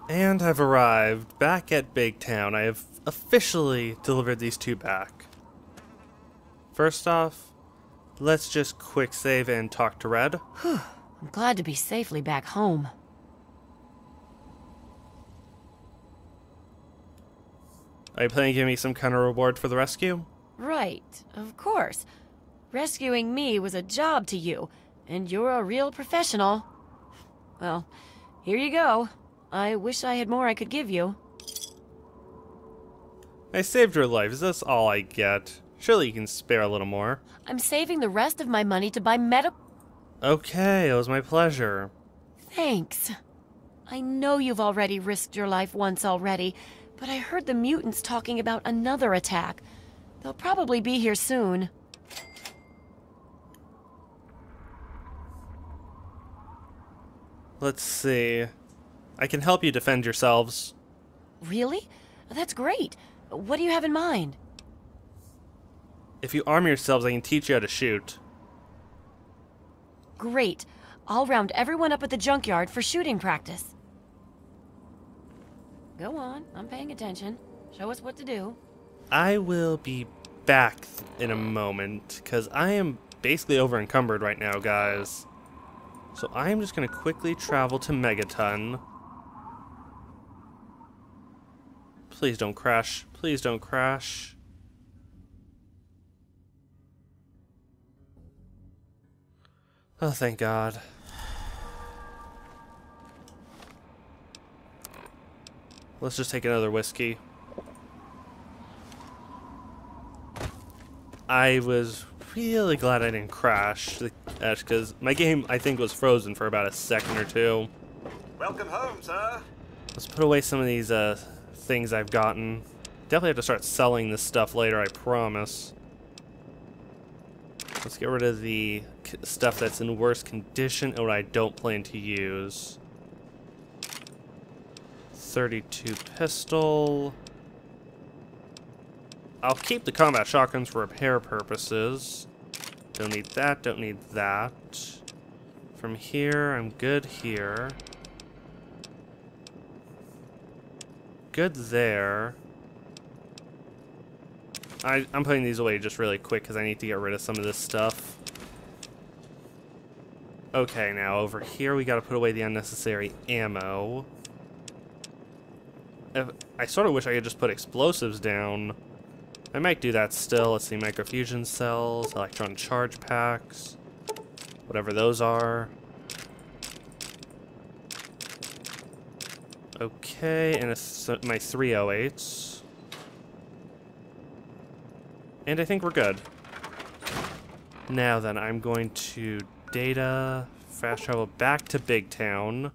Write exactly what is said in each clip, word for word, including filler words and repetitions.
And I've arrived back at Big Town. I have officially delivered these two back. First off, let's just quick save and talk to Red. Whew. I'm glad to be safely back home. Are you planning to give me some kind of reward for the rescue? Right, of course. Rescuing me was a job to you, and you're a real professional. Well, here you go. I wish I had more I could give you. I saved your life. Is this all I get? Surely you can spare a little more. I'm saving the rest of my money to buy medi- Okay, it was my pleasure. Thanks. I know you've already risked your life once already, but I heard the mutants talking about another attack. They'll probably be here soon. Let's see. I can help you defend yourselves. Really? That's great. What do you have in mind? If you arm yourselves, I can teach you how to shoot. Great. I'll round everyone up at the junkyard for shooting practice. Go on, I'm paying attention. Show us what to do. I will be back in a moment, because I am basically over encumbered right now, guys. So I am just going to quickly travel to Megaton. Please don't crash. Please don't crash. Oh, thank God. Let's just take another whiskey. I was really glad I didn't crash, because my game, I think, was frozen for about a second or two. Welcome home, sir. Let's put away some of these uh, things I've gotten. Definitely have to start selling this stuff later, I promise. Let's get rid of the stuff that's in worse condition and what I don't plan to use. thirty-two pistol. I'll keep the combat shotguns for repair purposes. Don't need that, don't need that. From here, I'm good here. Good there. I, I'm putting these away just really quick because I need to get rid of some of this stuff. Okay, now over here we gotta put away the unnecessary ammo. If, I sort of wish I could just put explosives down. I might do that still. Let's see, microfusion cells, electron charge packs, whatever those are. Okay, and a th my three oh eights. And I think we're good. Now then, I'm going to data, fast travel back to Big Town.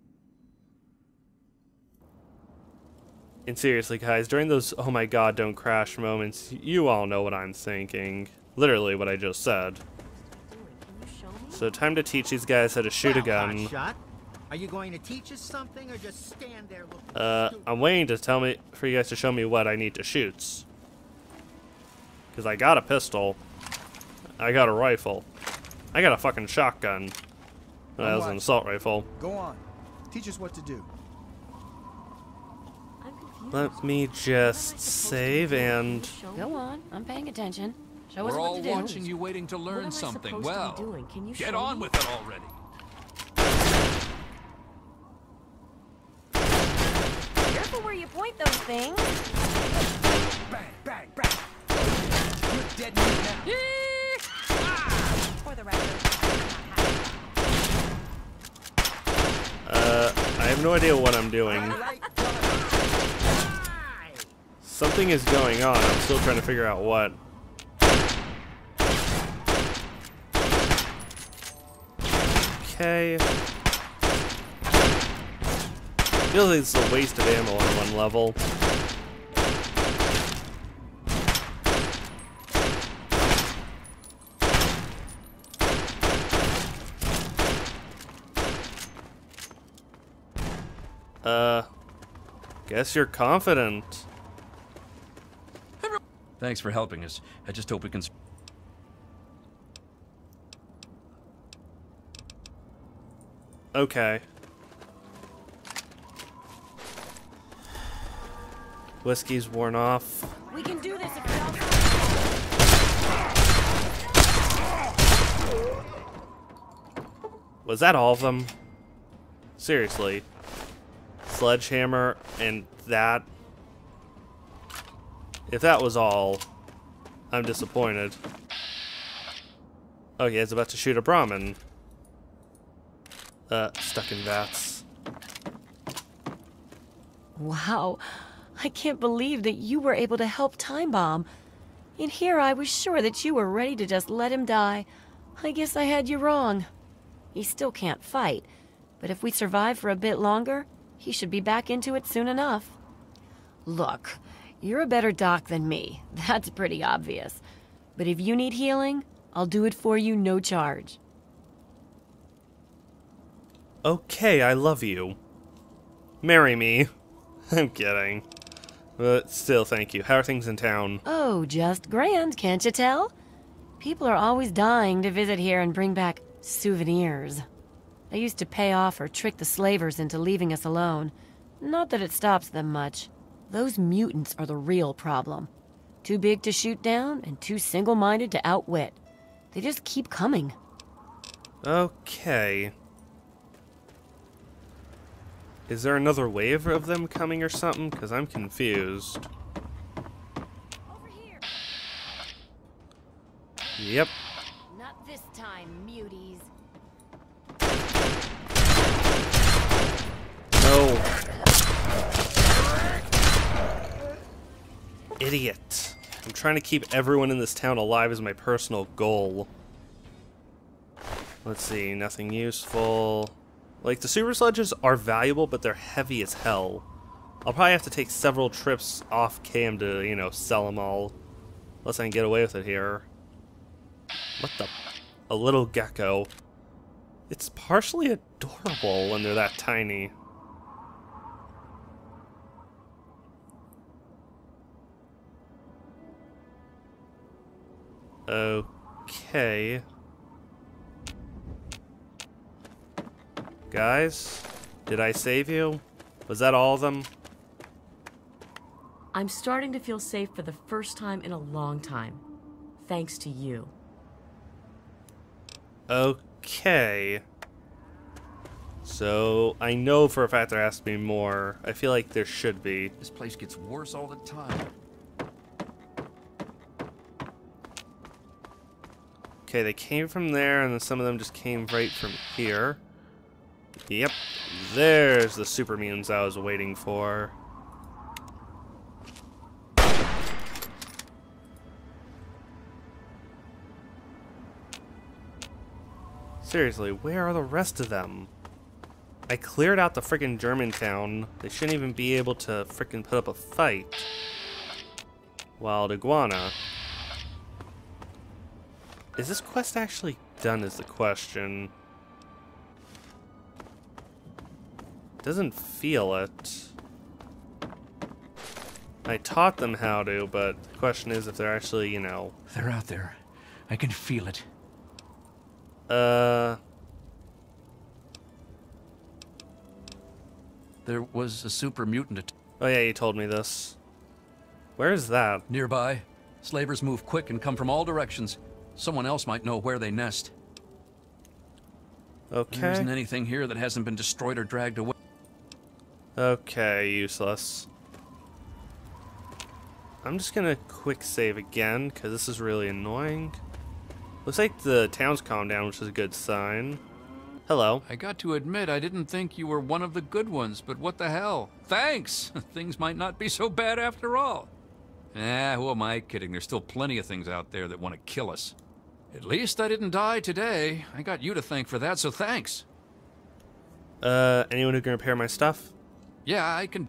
And seriously, guys, during those oh my god, don't crash moments, you all know what I'm thinking. Literally what I just said. So time to teach these guys how to shoot a gun. Are you going to teach us something or just stand there looking Uh, stupid? I'm waiting to tell me for you guys to show me what I need to shoot. Because I got a pistol. I got a rifle. I got a fucking shotgun. Well, that was an assault rifle. Go on. Teach us what to do. Let me just save and... Go on, I'm paying attention. Show us We're what all to do. watching you, waiting to learn am I something. supposed to be Well, doing? Can you get show on me? with it already. Careful where you point those things. Bang, bang, bang. You're dead meat now. For the record, Uh, I have no idea what I'm doing. Right. Something is going on. I'm still trying to figure out what. Okay. Feels like it's a waste of ammo on one level. Uh, guess you're confident. Thanks for helping us. I just hope we can... Okay. Whiskey's worn off. We can do this if we all... Was that all of them? Seriously. Sledgehammer and that. If that was all, I'm disappointed. Okay, it's about to shoot a Brahmin. Uh, stuck in vats. Wow. I can't believe that you were able to help Time Bomb. In here, I was sure that you were ready to just let him die. I guess I had you wrong. He still can't fight, but if we survive for a bit longer, he should be back into it soon enough. Look, you're a better doc than me. That's pretty obvious. But if you need healing, I'll do it for you, no charge. Okay, I love you. Marry me. I'm kidding. But still, thank you. How are things in town? Oh, just grand, can't you tell? People are always dying to visit here and bring back souvenirs. I used to pay off or trick the slavers into leaving us alone. Not that it stops them much. Those mutants are the real problem. Too big to shoot down and too single-minded to outwit. They just keep coming. Okay. Is there another wave of them coming or something? Because I'm confused. Over here. Yep. Not this time, muties. No. Idiot. I'm trying to keep everyone in this town alive as my personal goal. Let's see, nothing useful. Like, the super sledges are valuable, but they're heavy as hell. I'll probably have to take several trips off cam to, you know, sell them all. Unless I can get away with it here. What the? A little gecko. It's partially adorable when they're that tiny. Okay. Guys, did I save you? Was that all of them? I'm starting to feel safe for the first time in a long time. Thanks to you. Okay. So, I know for a fact there has to be more. I feel like there should be. This place gets worse all the time. Okay, they came from there, and then some of them just came right from here. Yep, there's the super mutants I was waiting for. Seriously, where are the rest of them? I cleared out the frickin' Germantown. They shouldn't even be able to frickin' put up a fight. Wild iguana. Is this quest actually done is the question. Doesn't feel it. I taught them how to, but the question is if they're actually, you know... They're out there. I can feel it. Uh... There was a super mutant at Oh yeah, you told me this. Where is that? nearby. Slavers move quick and come from all directions. Someone else might know where they nest. Okay. There isn't anything here that hasn't been destroyed or dragged away. Okay, useless. I'm just gonna quick save again, because this is really annoying. Looks like the town's calmed down, which is a good sign. Hello. I got to admit, I didn't think you were one of the good ones, but what the hell? Thanks! Things might not be so bad after all. Ah, who am I kidding? There's still plenty of things out there that want to kill us. At least I didn't die today. I got you to thank for that, so thanks. Uh, anyone who can repair my stuff? Yeah, I can...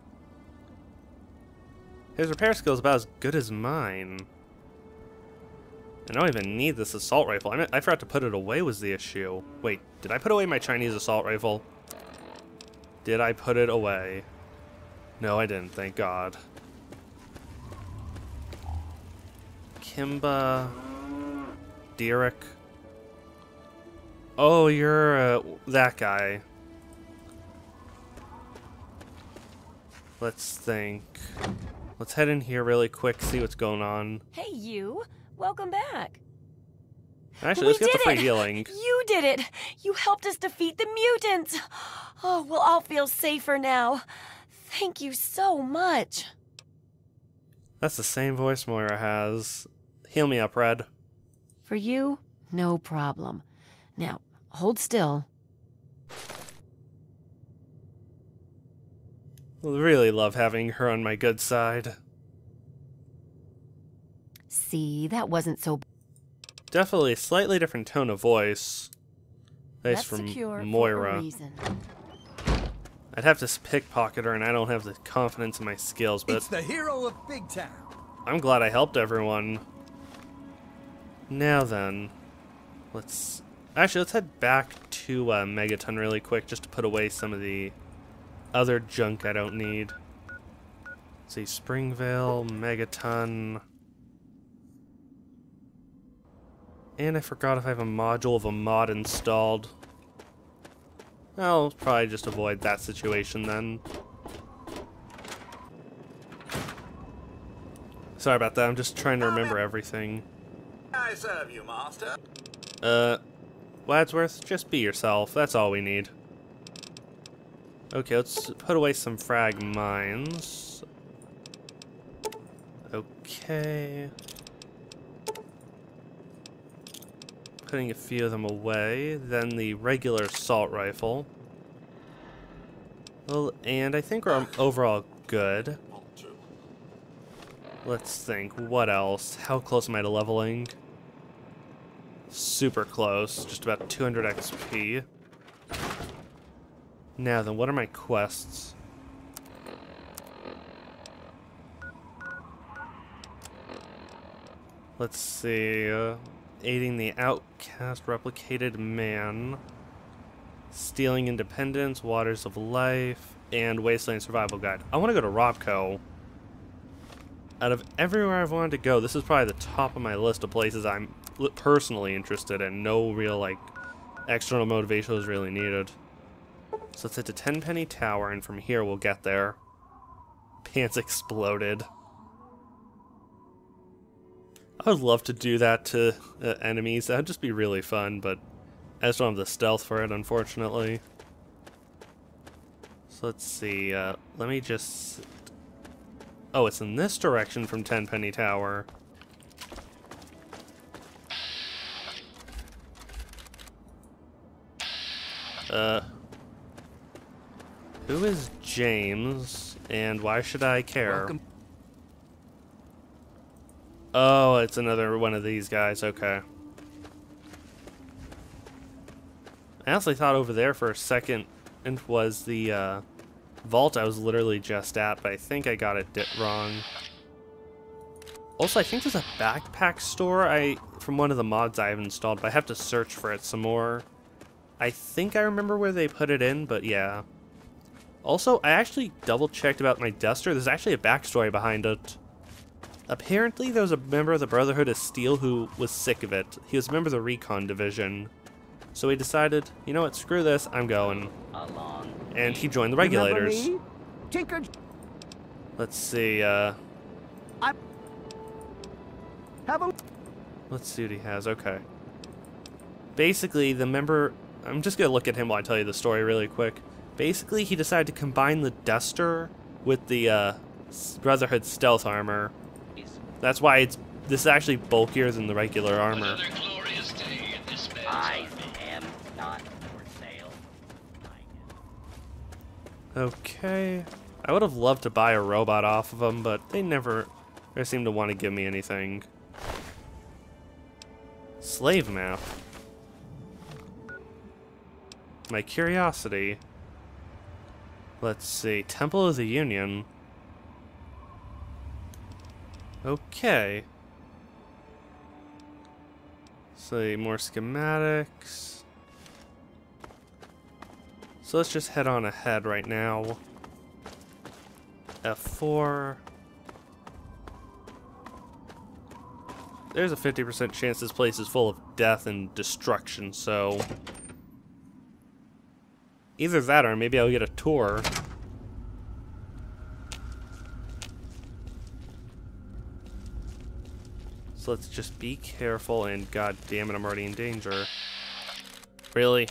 His repair skill is about as good as mine. I don't even need this assault rifle. I, mean, I forgot to put it away was the issue. Wait, did I put away my Chinese assault rifle? Did I put it away? No, I didn't, thank God. Kimba... Derek. Oh, you're uh, that guy. let's think. Let's head in here really quick, see what's going on. Hey, you. Welcome back. Actually, We let's get the did free it! healing. You did it! You helped us defeat the mutants! Oh, we'll all feel safer now. Thank you so much. That's the same voice Moira has. Heal me up, Red. For you, no problem. Now, hold still. Really love having her on my good side. See, that wasn't so Definitely a slightly different tone of voice. Nice That's from secure for a Moira. reason. I'd have to pickpocket her, and I don't have the confidence in my skills, but It's the hero of Big Town. I'm glad I helped everyone. Now then, let's... Actually, let's head back to uh, Megaton really quick, just to put away some of the other junk I don't need. Let's see, Springvale, Megaton... And I forgot if I have a module of a mod installed. I'll probably just avoid that situation then. Sorry about that, I'm just trying to remember everything. I serve you, master. Uh, Wadsworth, just be yourself, that's all we need. Okay, let's put away some frag mines. Okay. Putting a few of them away. Then the regular assault rifle. Well, and I think we're overall good. Let's think. What else? How close am I to leveling? Super close. Just about two hundred X P. Now then, what are my quests? Let's see. Uh, aiding the outcast replicated man. Stealing Independence, Waters of Life, and Wasteland Survival Guide. I want to go to Robco. Out of everywhere I've wanted to go, this is probably the top of my list of places I'm personally interested in. No real, like, external motivation is really needed. So let's hit the Tenpenny Tower, and from here we'll get there. Pants exploded. I would love to do that to uh, enemies. That would just be really fun, but I just don't have the stealth for it, unfortunately. So let's see. Uh, let me just... Oh, it's in this direction from Tenpenny Tower. Uh... Who is James, and why should I care? Welcome. Oh, it's another one of these guys, okay. I honestly thought over there for a second it was the uh, vault I was literally just at, but I think I got it wrong. Also, I think there's a backpack store I from one of the mods I have installed, but I have to search for it some more. I think I remember where they put it in, but yeah. Also, I actually double-checked about my duster. There's actually a backstory behind it. Apparently, there was a member of the Brotherhood of Steel who was sick of it. He was a member of the Recon Division. So he decided, you know what, screw this, I'm going. And he joined the Regulators. Tinker. Let's see, uh... I have a. let's see what he has, okay. Basically, the member... I'm just gonna look at him while I tell you the story really quick. Basically, he decided to combine the duster with the, uh, Brotherhood stealth armor. That's why it's this is actually bulkier than the regular armor. I am not for sale. Okay. I would have loved to buy a robot off of them, but they never they seem to want to give me anything. Slave map. My curiosity. Let's see. Temple of the Union. Okay. So more schematics. So let's just head on ahead right now. F four. There's a fifty percent chance this place is full of death and destruction, so... Either that or maybe I'll get a tour. So let's just be careful, and god damn it, I'm already in danger. Really?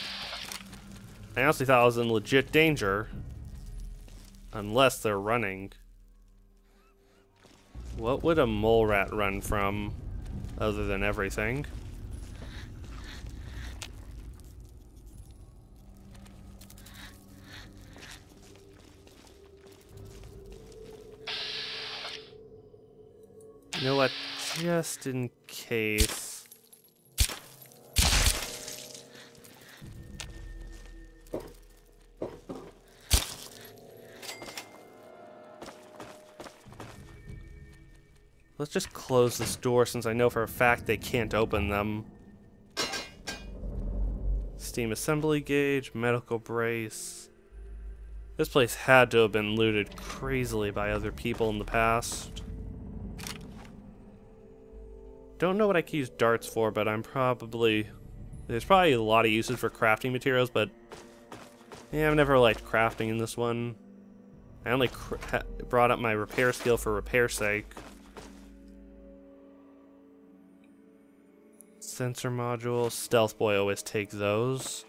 I honestly thought I was in legit danger. Unless they're running. What would a mole rat run from, other than everything? You know what? Just in case. Let's just close this door since I know for a fact they can't open them. Steam assembly gauge, medical brace. This place had to have been looted crazily by other people in the past. Don't know what I could use darts for, but I'm probably... There's probably a lot of uses for crafting materials, but... Yeah, I've never liked crafting in this one. I only cr ha brought up my repair skill for repair's sake. Sensor module, Stealth Boy, always take those.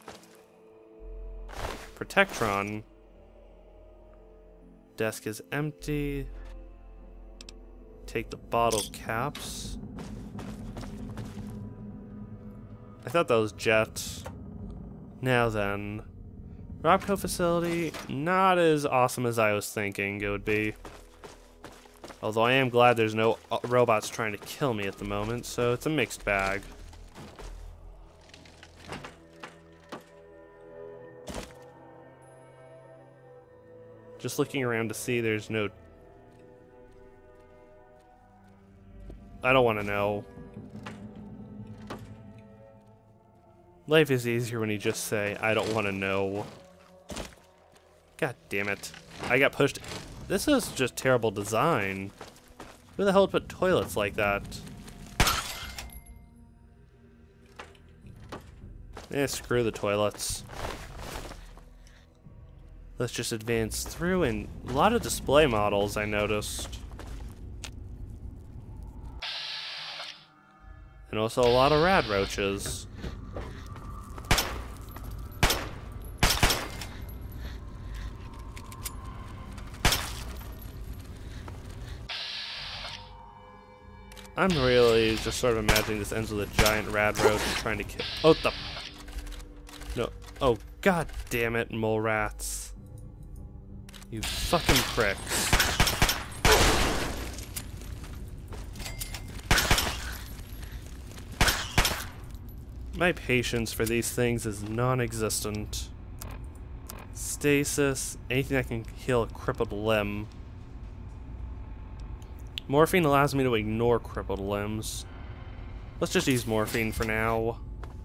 Protectron. Desk is empty. Take the bottle caps. I thought that was Jet. Now then. Robco facility, not as awesome as I was thinking it would be. Although I am glad there's no robots trying to kill me at the moment, so it's a mixed bag. Just looking around to see there's no... I don't want to know. Life is easier when you just say, I don't want to know. God damn it. I got pushed... This is just terrible design. Who the hell would put toilets like that? Eh, screw the toilets. Let's just advance through, and a lot of display models I noticed. And also a lot of rad roaches. I'm really just sort of imagining this ends with a giant rad roach trying to kill. Oh, the. No. Oh, god damn it, mole rats. You fucking pricks. My patience for these things is non-existent. Stasis, anything that can heal a crippled limb. Morphine allows me to ignore crippled limbs. Let's just use morphine for now.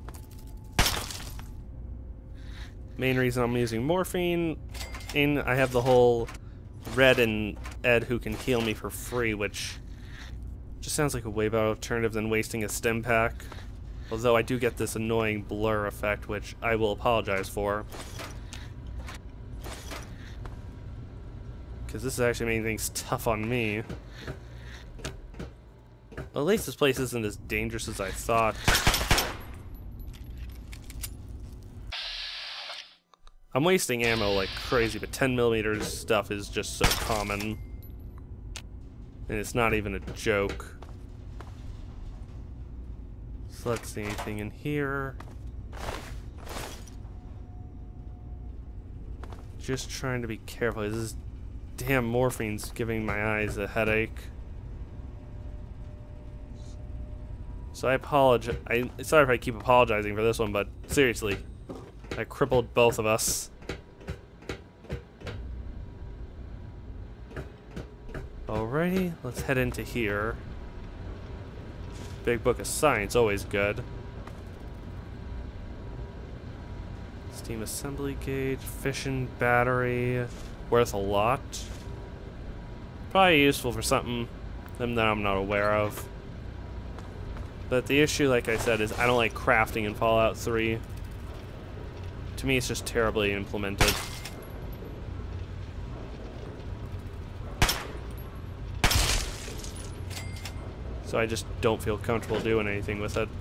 Main reason I'm using morphine, and I have the whole Red and Ed who can heal me for free, which just sounds like a way better alternative than wasting a stim pack. Although I do get this annoying blur effect, which I will apologize for. Because this is actually making things tough on me. At least this place isn't as dangerous as I thought. I'm wasting ammo like crazy, but ten millimeter stuff is just so common. And it's not even a joke. So let's see anything in here. Just trying to be careful. This damn morphine's giving my eyes a headache. So I apologize. I sorry if I keep apologizing for this one, but seriously, I crippled both of us. Alrighty, let's head into here. Big Book of Science, always good. Steam assembly gauge, fission battery, worth a lot. Probably useful for something that I'm not aware of. But the issue, like I said, is I don't like crafting in Fallout three. To me, it's just terribly implemented. So I just don't feel comfortable doing anything with it.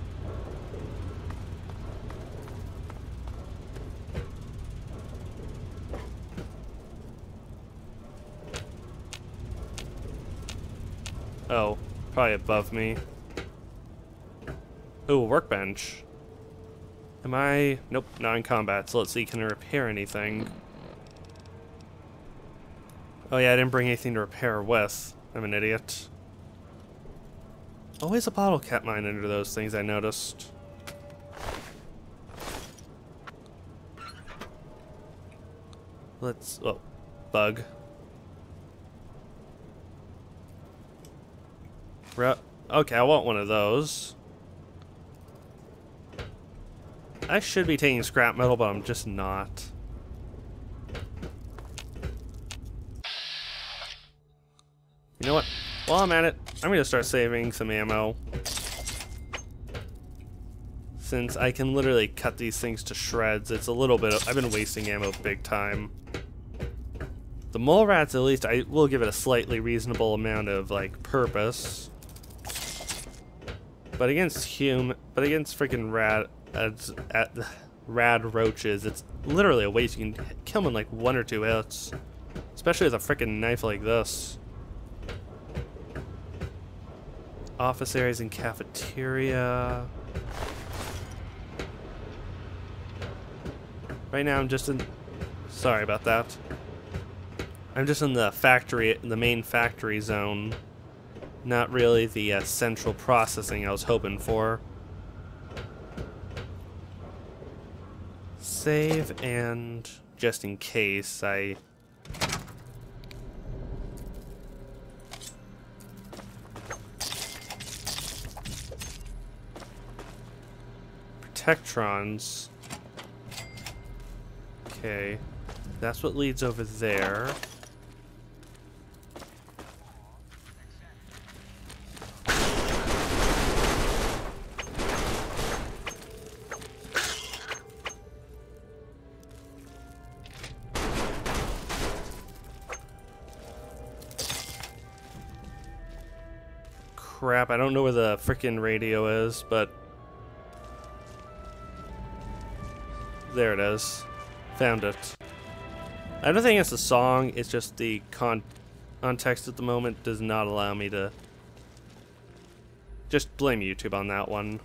Oh, probably above me. Ooh, workbench. Am I... Nope, not in combat, so let's see, can I repair anything? Oh yeah, I didn't bring anything to repair with. I'm an idiot. Always a bottle cap mine under those things, I noticed. Let's... oh, bug. Ru- okay, I want one of those. I should be taking scrap metal, but I'm just not. You know what? While I'm at it, I'm gonna start saving some ammo. Since I can literally cut these things to shreds, it's a little bit of, I've been wasting ammo big time. The mole rats, at least, I will give it a slightly reasonable amount of, like, purpose. But against hum, but against freaking rad, at, at, rad roaches, it's literally a waste. You can kill them in like one or two hits, especially with a freaking knife like this. Office areas and cafeteria. Right now, I'm just in. Sorry about that. I'm just in the factory, the main factory zone. Not really the uh, central processing I was hoping for. Save, and just in case I... Protectrons. Okay, that's what leads over there. Crap, I don't know where the frickin' radio is, but there it is. Found it. I don't think it's the song, it's just the con context at the moment does not allow me to... Just blame YouTube on that one.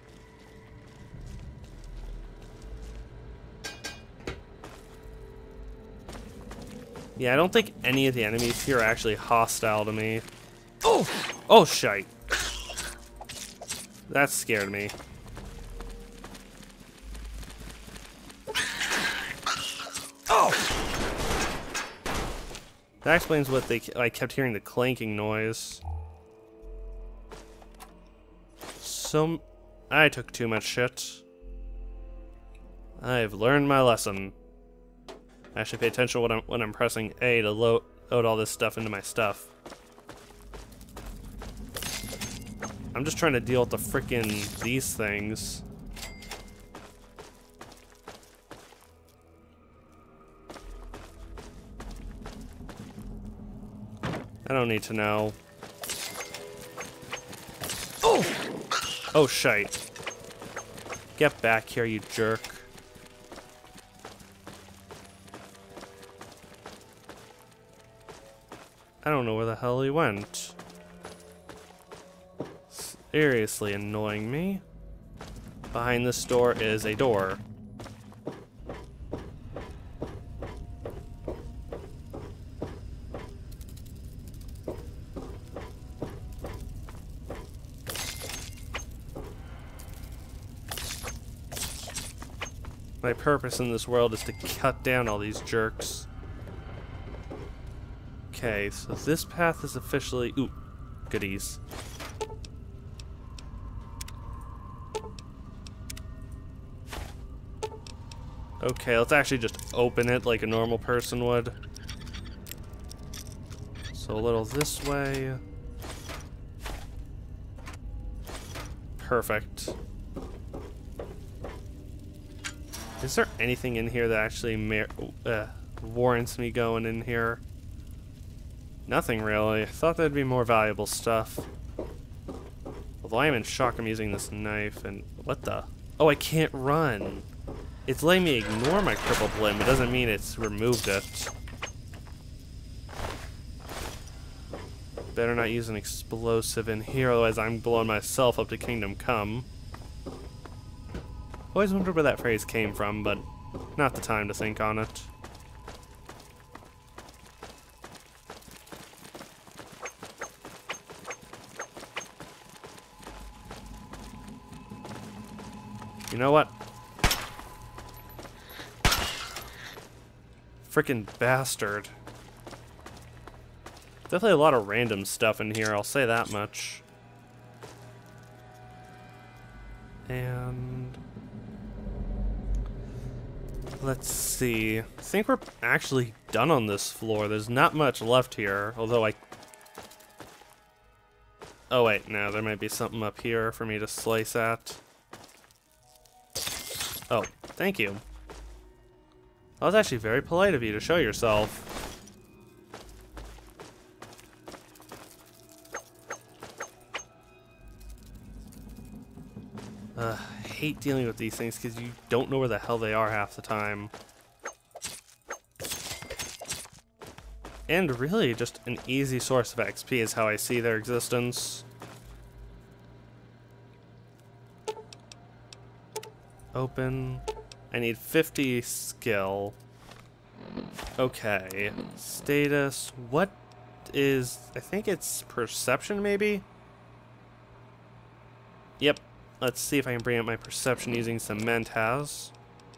Yeah, I don't think any of the enemies here are actually hostile to me. Oh! Oh, shite. That scared me. Oh! That explains what they... I kept hearing the clanking noise. So... I took too much shit. I've learned my lesson. I should pay attention when I'm, when I'm pressing A to load, load all this stuff into my stuff. I'm just trying to deal with the frickin' these things. I don't need to know. Oh! Oh, shite. Get back here, you jerk. I don't know where the hell he went. Seriously annoying me. Behind this door is a door. My purpose in this world is to cut down all these jerks. Okay, so this path is officially... Ooh, goodies. Okay, let's actually just open it like a normal person would. So a little this way. Perfect. Is there anything in here that actually mer uh, warrants me going in here? Nothing really. I thought there'd be more valuable stuff. Although I am in shock I'm using this knife and... What the? Oh, I can't run. It's letting me ignore my crippled limb. It doesn't mean it's removed it. Better not use an explosive in here, otherwise I'm blowing myself up to Kingdom Come. Always wondered where that phrase came from, but not the time to think on it. You know what? Frickin' bastard. Definitely a lot of random stuff in here, I'll say that much. And... let's see. I think we're actually done on this floor. There's not much left here, although I... Oh wait, no, there might be something up here for me to slice at. Oh, thank you. That was actually very polite of you to show yourself. Uh, I hate dealing with these things because you don't know where the hell they are half the time. And really, just an easy source of X P is how I see their existence. Open. I need fifty skill. Okay. Status. What is... I think it's perception, maybe? Yep. Let's see if I can bring up my perception using some Mentats.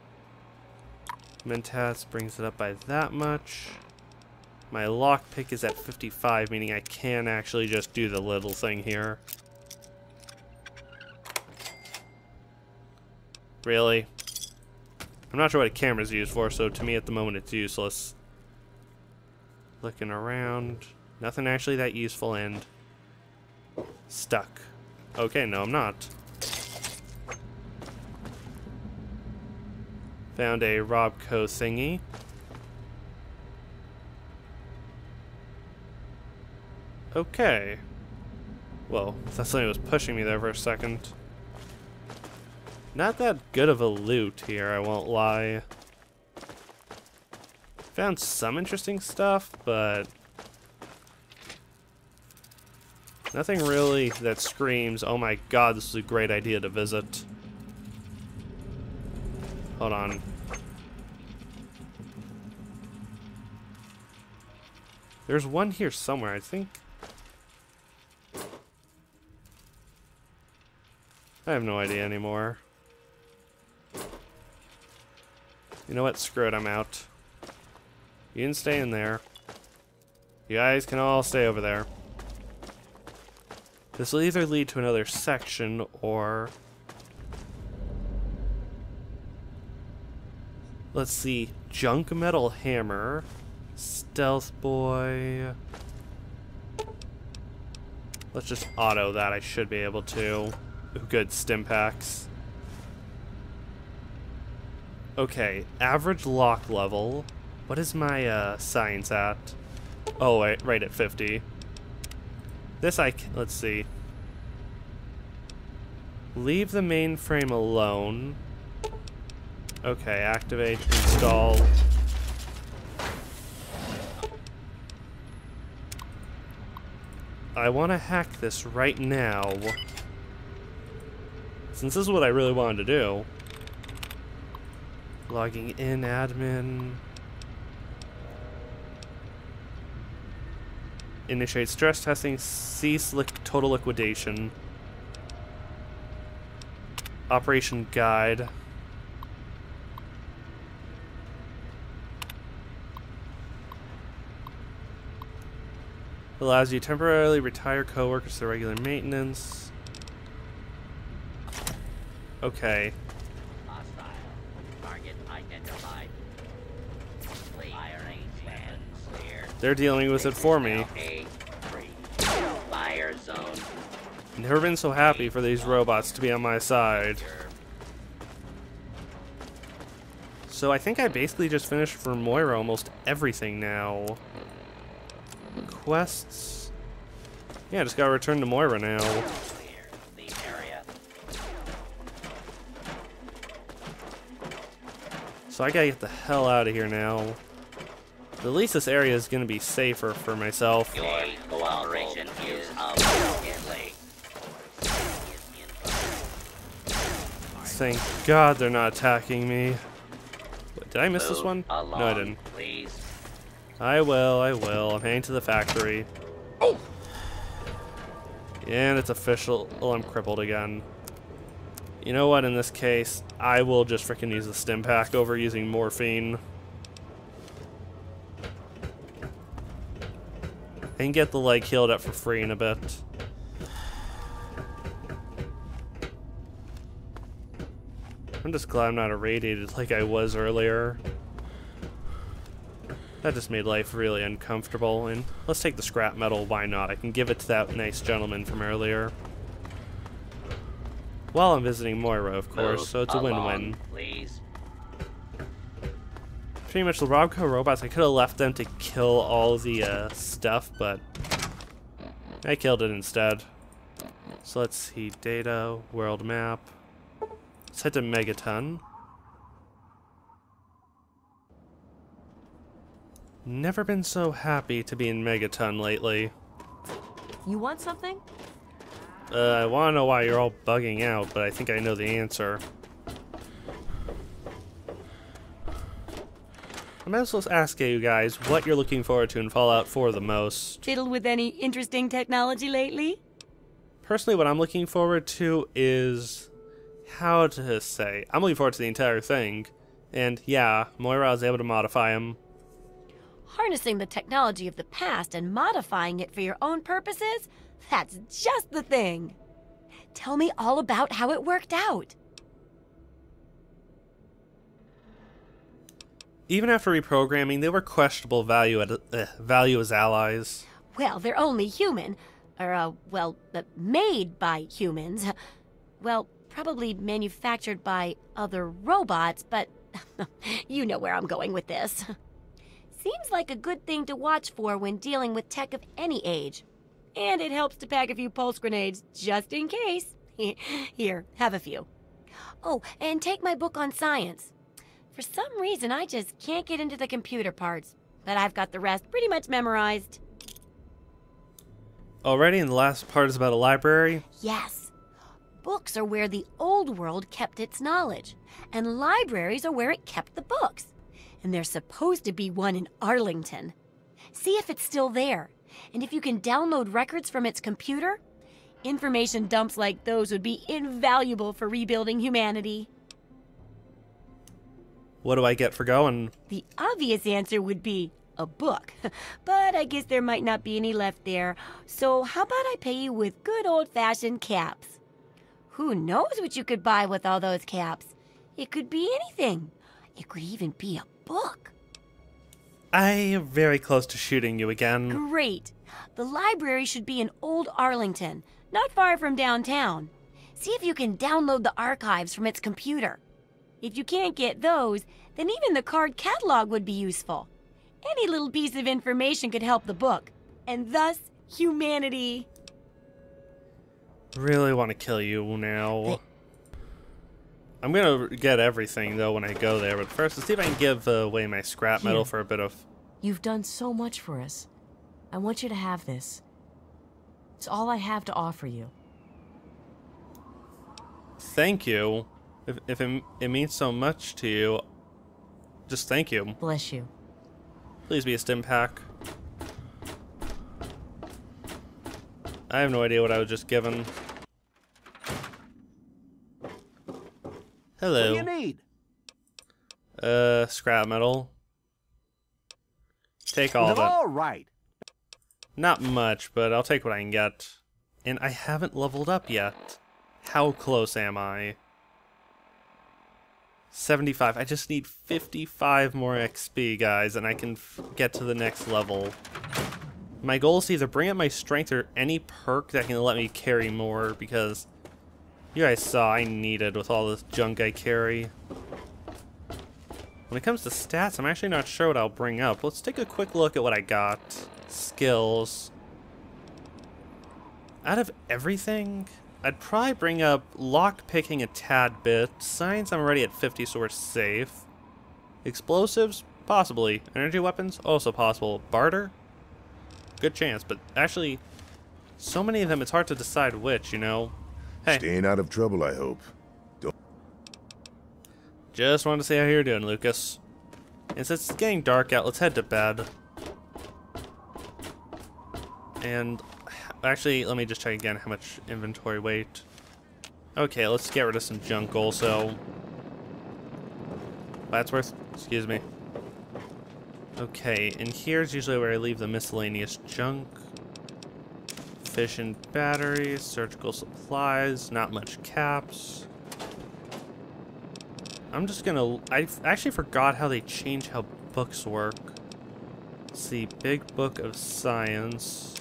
Mentats brings it up by that much. My lockpick is at fifty-five, meaning I can actually just do the little thing here. Really? I'm not sure what a camera's used for, so to me at the moment it's useless. Looking around. Nothing actually that useful and... stuck. Okay, no, I'm not. Found a Robco thingy. Okay. Whoa, that's something that was pushing me there for a second. Not that good of a loot here, I won't lie. Found some interesting stuff, but nothing really that screams, oh my god, this is a great idea to visit. Hold on. There's one here somewhere, I think. I have no idea anymore. You know what? Screw it, I'm out. You can stay in there. You guys can all stay over there. This will either lead to another section or... let's see. Junk metal hammer. Stealth boy. Let's just auto that. I should be able to. Ooh, good stim packs. Okay, average lock level. What is my uh, science at? Oh, wait, right at fifty. This I can, let's see. Leave the mainframe alone. Okay, activate, install. I want to hack this right now. Since this is what I really wanted to do. Logging in, admin. Initiate stress testing, cease li total liquidation. Operation guide. Allows you to temporarily retire coworkers to regular maintenance. Okay. Hostile. Target identified. Fire range man clear. They're dealing with it for me. A three. Fire zone. Never been so happy for these robots to be on my side. So I think I basically just finished for Moira almost everything now. Quests. Yeah, just gotta return to Moira now. Clear. The So I gotta get the hell out of here now. At least this area is gonna be safer for myself. Your cooperation is immediately. Thank God they're not attacking me. Wait, did I miss this Move one? along, No, I didn't. Please. I will, I will. I'm heading to the factory. Oh! And it's official. Oh, I'm crippled again. You know what, in this case, I will just freaking use the stim pack over using morphine. I can get the leg healed up for free in a bit. I'm just glad I'm not irradiated like I was earlier. That just made life really uncomfortable. And let's take the scrap metal, why not? I can give it to that nice gentleman from earlier. While I'm visiting Moira, of course, Move so it's a along, win-win. Please. Pretty much the Robco robots, I could have left them to kill all the uh, stuff, but I killed it instead. So let's see, data, world map. Let's head to Megaton. Never been so happy to be in Megaton lately. You want something? Uh, I want to know why you're all bugging out, but I think I know the answer. I might as well ask you guys what you're looking forward to in Fallout four the most. Fiddled with any interesting technology lately? Personally, what I'm looking forward to is... how to say... I'm looking forward to the entire thing. And yeah, Moira was able to modify him. Harnessing the technology of the past and modifying it for your own purposes? That's just the thing. Tell me all about how it worked out. Even after reprogramming, they were questionable value, at, uh, value as allies. Well, they're only human. Or, uh, well, uh, made by humans. Well, probably manufactured by other robots, but you know where I'm going with this. Seems like a good thing to watch for when dealing with tech of any age. And it helps to pack a few pulse grenades, just in case. Here, have a few. Oh, and take my book on science. For some reason, I just can't get into the computer parts. But I've got the rest pretty much memorized. Already, and the last part is about a library? Yes. Books are where the old world kept its knowledge. And libraries are where it kept the books. And there's supposed to be one in Arlington. See if it's still there. And if you can download records from its computer, information dumps like those would be invaluable for rebuilding humanity. What do I get for going? The obvious answer would be a book. But I guess there might not be any left there. So how about I pay you with good old-fashioned caps? Who knows what you could buy with all those caps? It could be anything. It could even be a book. I am very close to shooting you again. Great. The library should be in Old Arlington, not far from downtown. See if you can download the archives from its computer. If you can't get those, then even the card catalog would be useful. Any little piece of information could help the book, and thus humanity. Really want to kill you now. I'm gonna get everything though when I go there, but first let's see if I can give uh, away my scrap metal Here. for a bit of... You've done so much for us. I want you to have this. It's all I have to offer you. Thank you. If, if it, it means so much to you, just thank you. Bless you. Please be a stim pack. I have no idea what I was just given. Hello. What do you need? Uh, scrap metal. Take all of it. All right. Not much, but I'll take what I can get. And I haven't leveled up yet. How close am I? seventy-five. I just need fifty-five more X P, guys, and I can f get to the next level. My goal is to either bring up my strength or any perk that can let me carry more, because you guys saw I need it with all this junk I carry. When it comes to stats, I'm actually not sure what I'll bring up. Let's take a quick look at what I got. Skills. Out of everything, I'd probably bring up lock picking a tad bit. Science, I'm already at fifty, so we're safe. Explosives? Possibly. Energy weapons? Also possible. Barter? Good chance, but actually, so many of them, it's hard to decide which, you know? Hey. Staying out of trouble, I hope. Don't Just wanted to see how you're doing, Lucas. And since it's getting dark out, let's head to bed. And actually, let me just check again how much inventory weight. Okay, let's get rid of some junk also. Wadsworth, excuse me. Okay, and here's usually where I leave the miscellaneous junk. Fission batteries, surgical supplies, not much caps. I'm just gonna... I actually forgot how they change how books work. Let's see, Big Book of Science.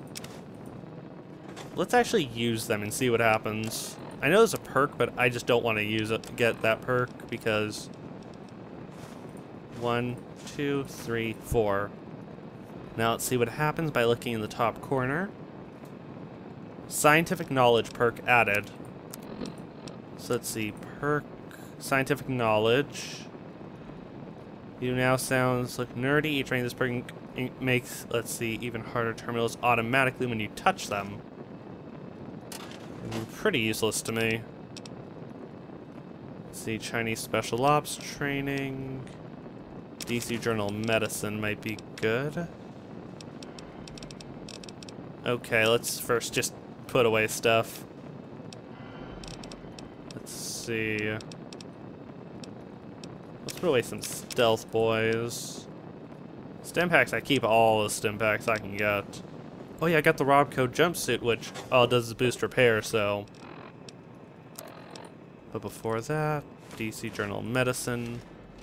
Let's actually use them and see what happens. I know there's a perk, but I just don't want to use it, get that perk because... One, two, three, four. Now let's see what happens by looking in the top corner. Scientific knowledge perk added. So let's see, perk, scientific knowledge. You now sounds like nerdy. Each rank this perk makes, let's see, even harder terminals automatically when you touch them. Pretty useless to me. Let's see, Chinese special ops training. D C Journal Medicine might be good. Okay, let's first just put away stuff. Let's see. Let's put away some stealth boys. Stim packs, I keep all the stim packs I can get. Oh yeah, I got the Robco jumpsuit, which all it does is boost repair, so. But before that, D C Journal Medicine.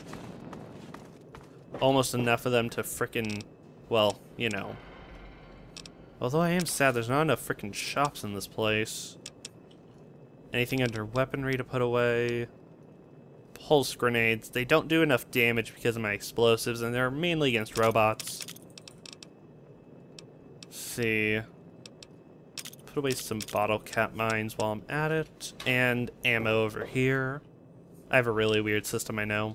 Almost enough of them to frickin', well, you know. Although I am sad there's not enough frickin' shops in this place. Anything under weaponry to put away. Pulse grenades. They don't do enough damage because of my explosives, and they're mainly against robots. Let's see. Put away some bottle cap mines while I'm at it. And ammo over here. I have a really weird system, I know.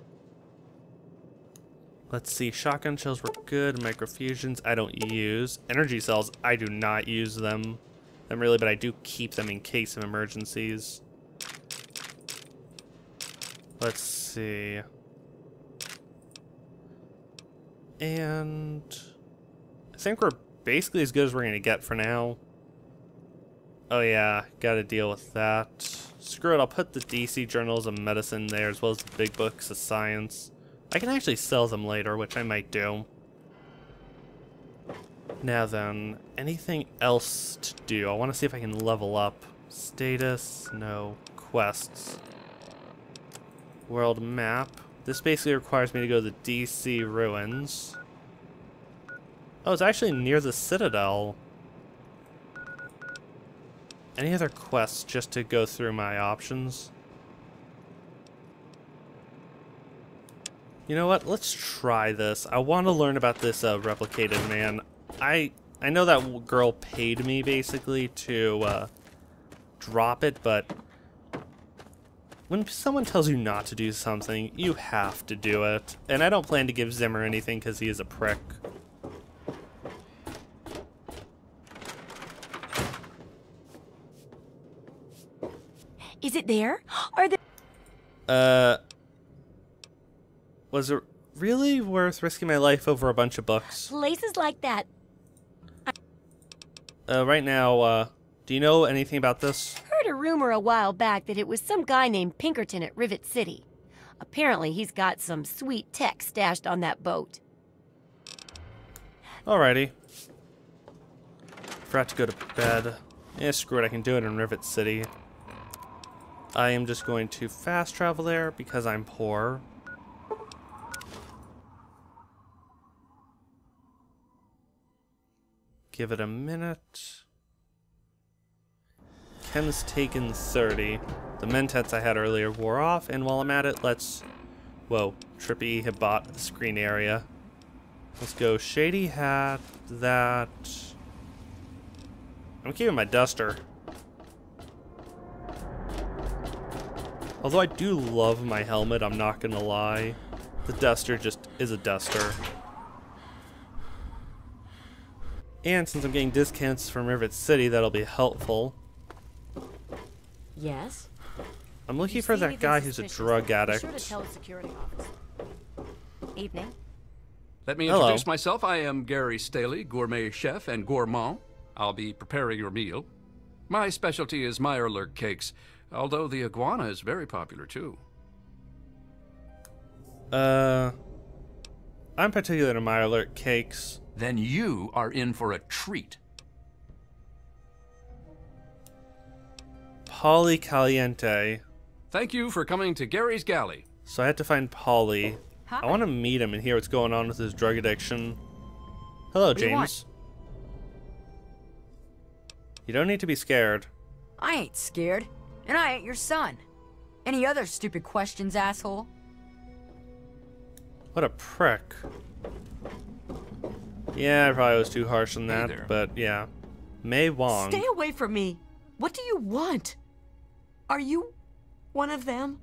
Let's see, shotgun shells were good, microfusions I don't use. Energy cells, I do not use them. Them really, but I do keep them in case of emergencies. Let's see. And I think we're basically as good as we're gonna get for now. Oh yeah, gotta deal with that. Screw it, I'll put the D C Journals of Medicine there as well as the Big Books of Science. I can actually sell them later, which I might do. Now then, anything else to do? I want to see if I can level up. Status, no. Quests. World map. This basically requires me to go to the D C ruins. Oh, it's actually near the Citadel. Any other quests just to go through my options? You know what? Let's try this. I want to learn about this uh, replicated man. I I know that girl paid me basically to uh, drop it, but when someone tells you not to do something, you have to do it. And I don't plan to give Zimmer anything because he is a prick. Is it there? Are there... Uh... Was it really worth risking my life over a bunch of books? Places like that. Uh, right now, uh, do you know anything about this? Heard a rumor a while back that it was some guy named Pinkerton at Rivet City. Apparently, he's got some sweet tech stashed on that boat. Alrighty. Forgot to go to bed. Yeah, screw it, I can do it in Rivet City. I am just going to fast travel there because I'm poor. Give it a minute. Ken's taken thirty. The Mentets I had earlier wore off, and while I'm at it, let's... Whoa, Trippy had bought the screen area. Let's go Shady Hat, that... I'm keeping my duster. Although I do love my helmet, I'm not gonna lie. The duster just is a duster. And since I'm getting discounts from Rivet City, that'll be helpful. Yes? I'm looking for that guy who's a drug addict. Be sure to tell the security officer. Evening. Let me Hello. introduce myself. I am Gary Staley, gourmet chef and gourmand. I'll be preparing your meal. My specialty is Mirelurk cakes, although the iguana is very popular too. Uh, I'm particular to Mirelurk cakes. Then you are in for a treat. Polly Caliente. Thank you for coming to Gary's Galley. So I had to find Polly. Hi. I want to meet him and hear what's going on with his drug addiction. Hello, do you want? James. You don't need to be scared. I ain't scared, and I ain't your son. Any other stupid questions, asshole? What a prick. Yeah, I probably was too harsh on that, there. but yeah. Mei Wong. Stay away from me. What do you want? Are you one of them?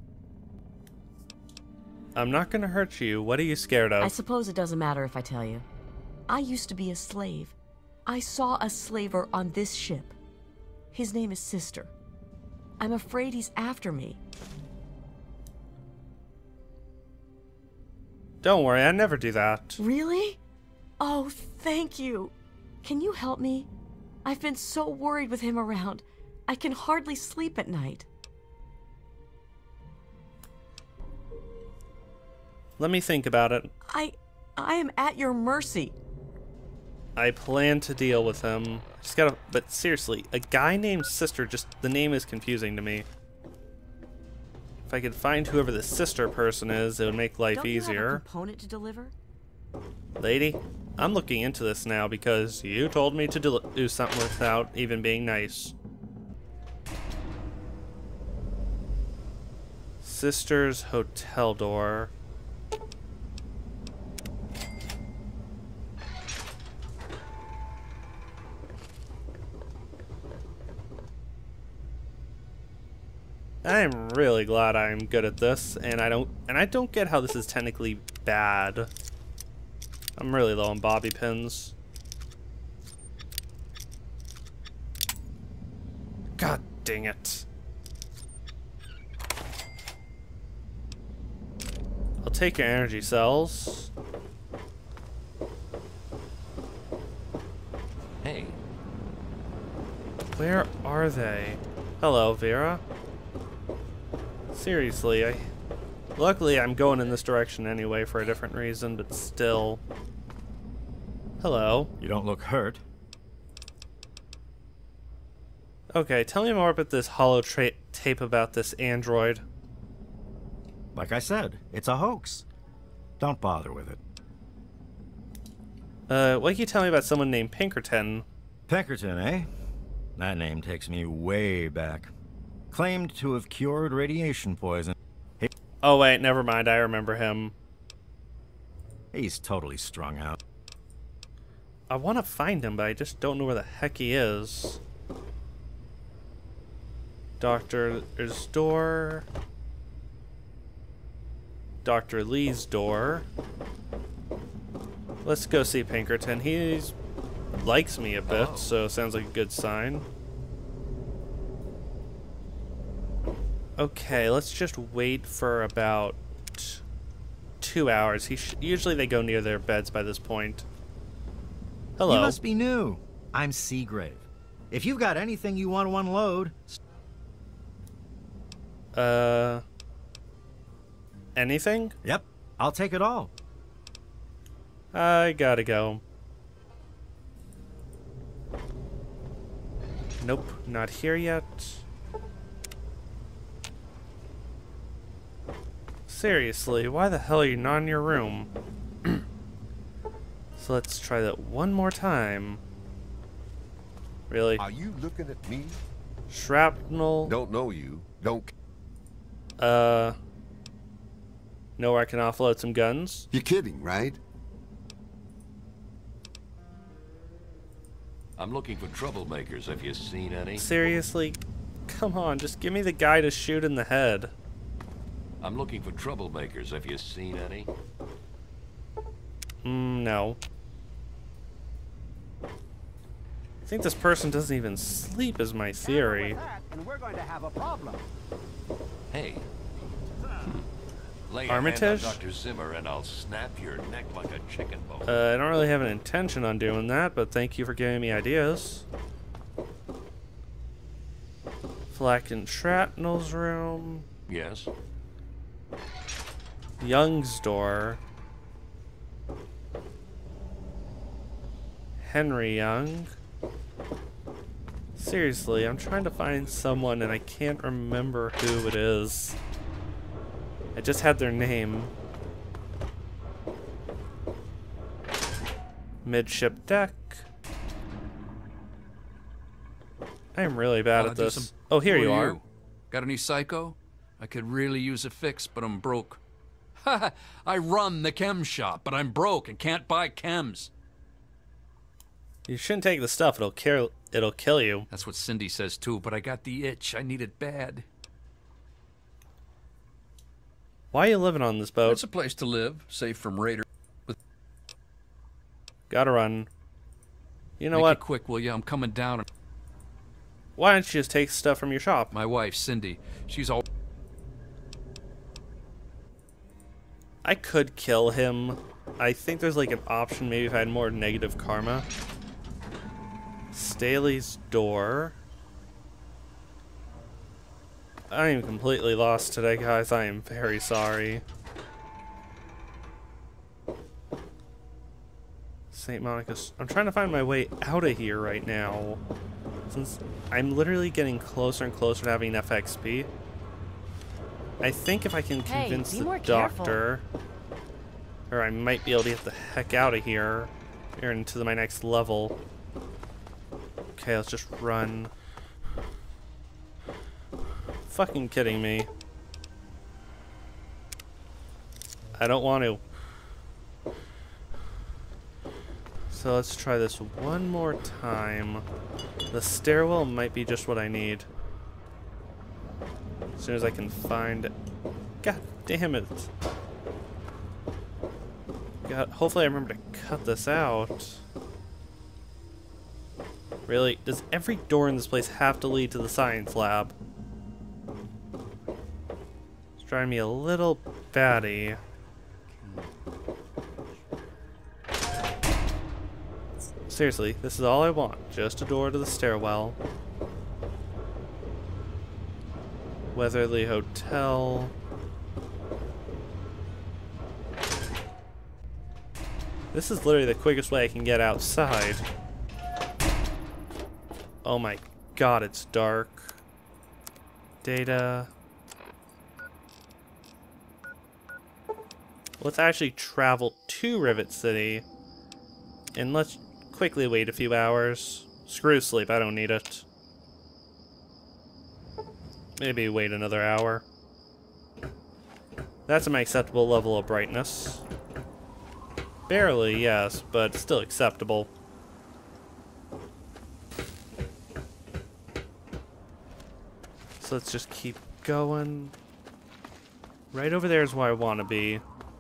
I'm not gonna hurt you. What are you scared I of? suppose it doesn't matter if I tell you. I used to be a slave. I saw a slaver on this ship. His name is Sister. I'm afraid he's after me. Don't worry, I never do that. Really? Oh, thank you. Can you help me? I've been so worried with him around. I can hardly sleep at night. Let me think about it. I... I am at your mercy. I plan to deal with him. Just gotta, but seriously, a guy named Sister, just, the name is confusing to me. If I could find whoever the sister person is, it would make life Don't you have a easier. component to deliver? Lady, I'm looking into this now because you told me to do, do something without even being nice. Sister's hotel door. I'm really glad I'm good at this, and I don't and I don't get how this is technically bad. I'm really low on bobby pins. God dang it. I'll take your energy cells. Hey. Where are they? Hello, Vera. Seriously, I... Luckily, I'm going in this direction anyway for a different reason, but still... Hello. You don't look hurt. Okay, tell me more about this holo tra tape about this android. Like I said, it's a hoax. Don't bother with it. Uh, what can you tell me about someone named Pinkerton? Pinkerton, eh? That name takes me way back. Claimed to have cured radiation poison. He Oh wait, never mind, I remember him. He's totally strung out. I want to find him, but I just don't know where the heck he is. Doctor's door. Doctor Lee's door. Let's go see Pinkerton. He likes me a bit, so sounds like a good sign. Okay, let's just wait for about two hours. He sh usually they go near their beds by this point. Hello. You must be new. I'm Seagrave. If you've got anything you want to unload... Uh... Anything? Yep, I'll take it all. I gotta go. Nope, not here yet. Seriously, why the hell are you not in your room? So let's try that one more time. Really? Are you looking at me? Shrapnel. Don't know you. Don't. Uh. Know where I can offload some guns? You're kidding, right? I'm looking for troublemakers. Have you seen any? Seriously? Come on, just give me the guy to shoot in the head. I'm looking for troublemakers. Have you seen any? Mm, no. I think this person doesn't even sleep is my theory. And we're going to have a problem. Hey. Lay Armitage? a hand on Doctor Zimmer and I'll snap your neck like a chicken bone. Uh, I don't really have an intention on doing that, but thank you for giving me ideas. Flack and Shrapnel's room. Yes? Young's door. Henry Young. Seriously, I'm trying to find someone and I can't remember who it is. I just had their name. Midship deck. I am really bad Uh, at do this. some- Oh, here Who you are are. you? Got any psycho? I could really use a fix, but I'm broke. Ha! I run the chem shop, but I'm broke and can't buy chems. You shouldn't take the stuff. It'll kill. It'll kill you. That's what Cindy says too. But I got the itch. I need it bad. Why are you living on this boat? It's a place to live, safe from raiders. Gotta run. You know Make what? it quick, will you? I'm coming down. Why don't you just take stuff from your shop? My wife, Cindy. She's all. I could kill him. I think there's like an option maybe if I had more negative karma. Staley's door. I am completely lost today, guys. I am very sorry. Saint Monica's. I'm trying to find my way out of here right now. Since I'm literally getting closer and closer to having enough X P. I think if I can Hey, convince be the more careful. doctor, or I might be able to get the heck out of here, here into my next level. Okay, let's just run. Fucking kidding me. I don't want to. So let's try this one more time. The stairwell might be just what I need. As soon as I can find it. God damn it. God, hopefully I remember to cut this out. Really? Does every door in this place have to lead to the science lab? It's driving me a little batty. Seriously, this is all I want. Just a door to the stairwell. Weatherly Hotel. This is literally the quickest way I can get outside. Oh my god, it's dark. Data. Let's actually travel to Rivet City. And let's quickly wait a few hours. Screw sleep, I don't need it. Maybe wait another hour. That's my acceptable level of brightness. Barely, yes, but still acceptable. So let's just keep going. Right over there is where I want to be.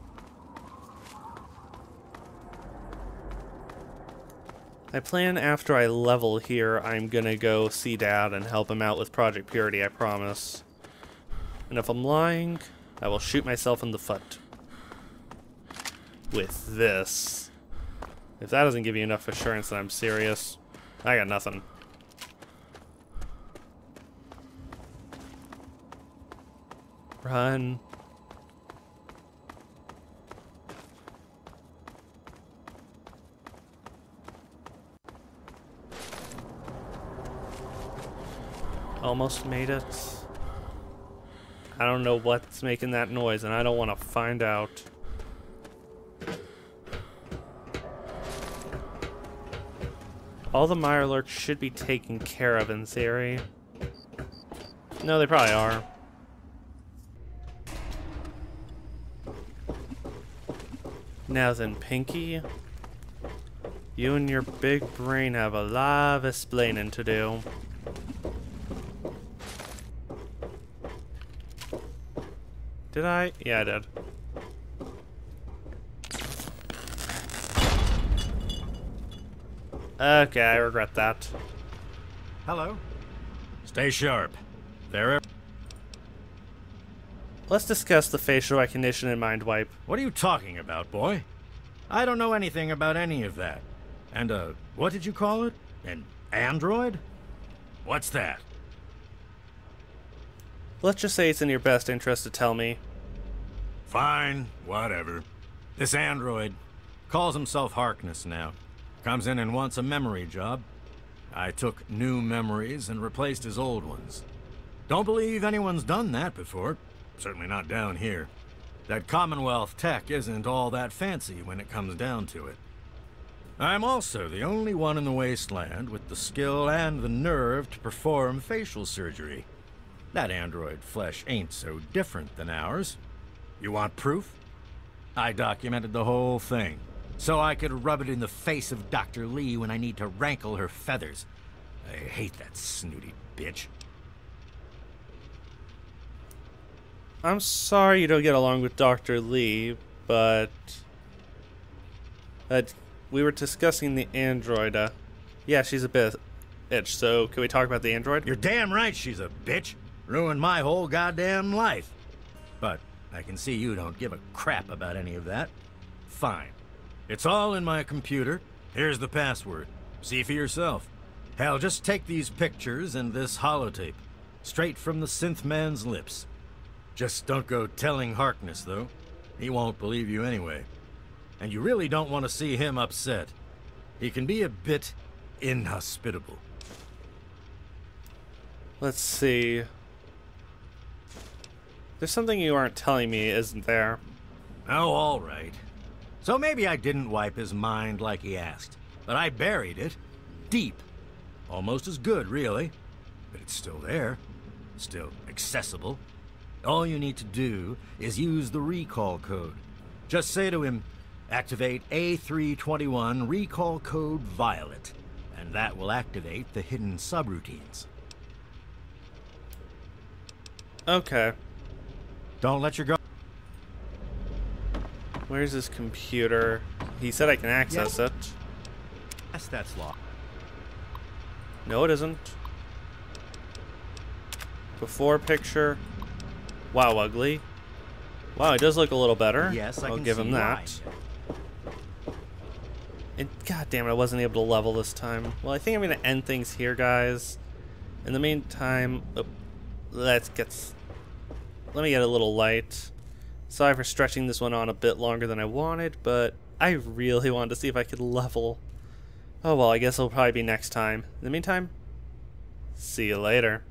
I plan after I level here, I'm gonna go see Dad and help him out with Project Purity, I promise. And if I'm lying, I will shoot myself in the foot. With this. If that doesn't give you enough assurance that I'm serious, I got nothing. Run. Almost made it. I don't know what's making that noise, and I don't want to find out. All the Mirelurks should be taken care of in theory. No, they probably are. Now then, Pinky. You and your big brain have a lot of explaining to do. Did I? Yeah, I did. Okay, I regret that. Hello. Stay sharp. There. Let's discuss the facial recognition and mind wipe. What are you talking about, boy? I don't know anything about any of that. And, uh, what did you call it? An android? What's that? Let's just say it's in your best interest to tell me. Fine, whatever. This android calls himself Harkness now. Comes in and wants a memory job. I took new memories and replaced his old ones. Don't believe anyone's done that before. Certainly not down here. That Commonwealth tech isn't all that fancy when it comes down to it. I'm also the only one in the wasteland with the skill and the nerve to perform facial surgery. That android flesh ain't so different than ours. You want proof? I documented the whole thing, so I could rub it in the face of Doctor Lee when I need to rankle her feathers. I hate that snooty bitch. I'm sorry you don't get along with Doctor Lee, but... Uh, we were discussing the android. Uh, yeah, she's a bit bitch, so can we talk about the android? You're damn right she's a bitch. Ruined my whole goddamn life. But I can see you don't give a crap about any of that. Fine. It's all in my computer. Here's the password. See for yourself. Hell, just take these pictures and this holotape. Straight from the synth man's lips. Just don't go telling Harkness, though. He won't believe you anyway. And you really don't want to see him upset. He can be a bit inhospitable. Let's see. There's something you aren't telling me, isn't there? Oh, all right. So maybe I didn't wipe his mind like he asked, but I buried it deep. Almost as good, really. But it's still there. Still accessible. All you need to do is use the recall code. Just say to him, activate A three twenty-one recall code Violet, and that will activate the hidden subroutines. Okay. Don't let your go. Where's his computer? He said I can access Yes. it. Yes, that's locked. No, it isn't. Before picture. Wow, ugly. Wow, it does look a little better. Yes, I I'll can give see him that. And god damn it, I wasn't able to level this time. Well, I think I'm gonna end things here, guys. In the meantime, oh, let's get. s- Let me get a little light. Sorry for stretching this one on a bit longer than I wanted, but I really wanted to see if I could level. Oh well, I guess it'll probably be next time. In the meantime, see you later.